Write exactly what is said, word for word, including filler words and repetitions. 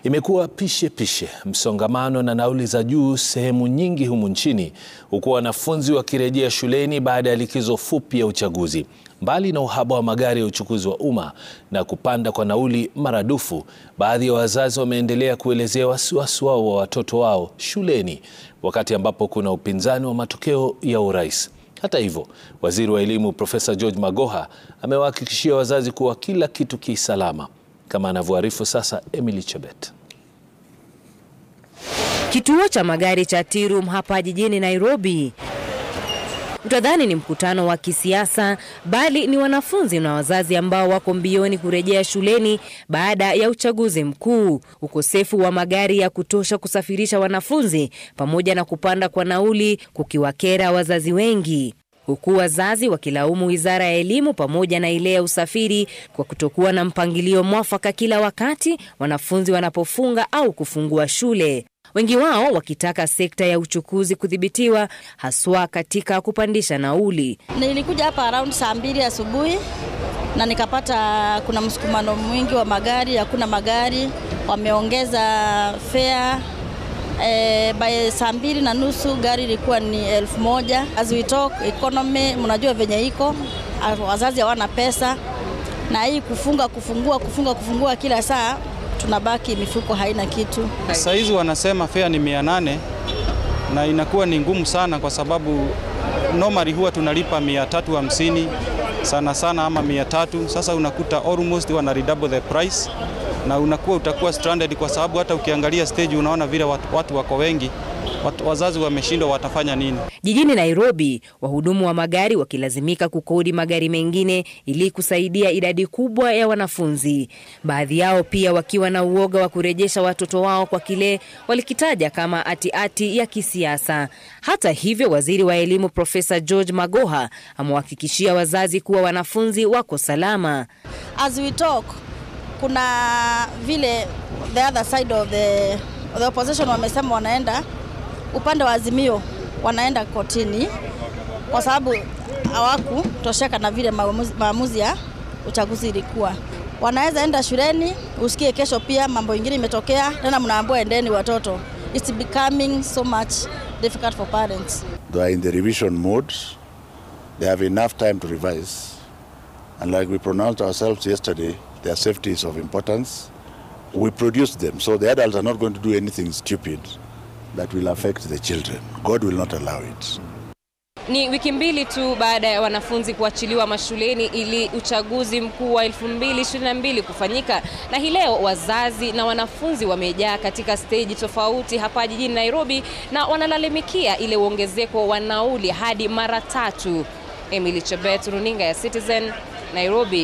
Imekuwa pishe pishe, msongamano na nauli za juu sehemu nyingi humu nchini, huku wanafunzi wakirejea shuleni baada ya likizo fupi ya uchaguzi. Mbali na uhaba wa magari ya uchukuzi wa umma na kupanda kwa nauli maradufu, baadhi ya wazazi wameendelea kuelezea wasiwasi wao wa watoto wao shuleni, wakati ambapo kuna upinzani wa matokeo ya urais. Hata hivyo, Waziri wa Elimu Profesa Waziri Magoha amewahakikishia wazazi kuwa kila kitu kisalama, kama anavyoarifu sasa Emily Chebet. Kituo cha magari cha Tirum hapa jijini Nairobi. Utadhani ni mkutano wa kisiasa, bali ni wanafunzi na wazazi ambao wako mbioni kurejea shuleni baada ya uchaguzi mkuu. Ukosefu wa magari ya kutosha kusafirisha wanafunzi pamoja na kupanda kwa nauli kukiwakera wazazi wengi, huku wazazi wakilaumu Wizara ya Elimu pamoja na ile ya usafiri kwa kutokuwa na mpangilio mwafaka kila wakati wanafunzi wanapofunga au kufungua shule. Wengi wao wakitaka sekta ya uchukuzi kudhibitiwa, haswa katika kupandisha nauli. Nilikuja hapa around saa mbili asubuhi na nikapata kuna msongamano mwingi wa magari, hakuna magari, wameongeza fare. E, by saa mbili na nusu gari ilikuwa ni elfu moja. As we talk economy, mnajua venye iko, wazazi hawana pesa, na hii kufunga kufungua kufunga kufungua kila saa, tunabaki mifuko haina kitu. Sasa hizi wanasema fare ni mia nane na inakuwa ni ngumu sana, kwa sababu normally huwa tunalipa mia tatu hamsini sana sana ama mia tatu. Sasa unakuta almost wana redouble the price na unakuwa utakuwa stranded, kwa sababu hata ukiangalia stage unaona vile watu, watu wako wengi, watu, wazazi wameshindwa watafanya nini. Jijini Nairobi, wahudumu wa magari wakilazimika kukodi magari mengine ili kusaidia idadi kubwa ya wanafunzi. Baadhi yao pia wakiwa na uoga wa kurejesha watoto wao kwa kile walikitaja kama ati-ati ya kisiasa. Hata hivyo, Waziri wa Elimu Profesa Waziri Magoha amewahakikishia wazazi kuwa wanafunzi wako salama. As we talk, kuna vile the other side of the, the opposition wamesema wanaenda upande wa Azimio, wanaenda kotini kwa sababu hawaku tosheka na vile maamuzi ya uchaguzi ilikuwa. Wanaweza enda shuleni, usikie kesho pia mambo mengine imetokea, tena mnaambiwa endeni watoto. It's becoming so much difficult for parents. They are in the revision mode. They have enough time to revise. And like we pronounced ourselves yesterday, their safety is of importance. We produce them, so the adults are not going to do anything stupid that will affect the children. God will not allow it. Ni wiki mbili tu baada ya wanafunzi kuachiliwa mashuleni ili uchaguzi mkuu wa elfu mbili ishirini na mbili kufanyika, na hii leo wazazi na wanafunzi wamejaa katika stage tofauti hapa jijini Nairobi na wanalalamikia ile uongezeko wa nauli hadi mara tatu. Emily Chebet, runinga ya Citizen, Nairobi.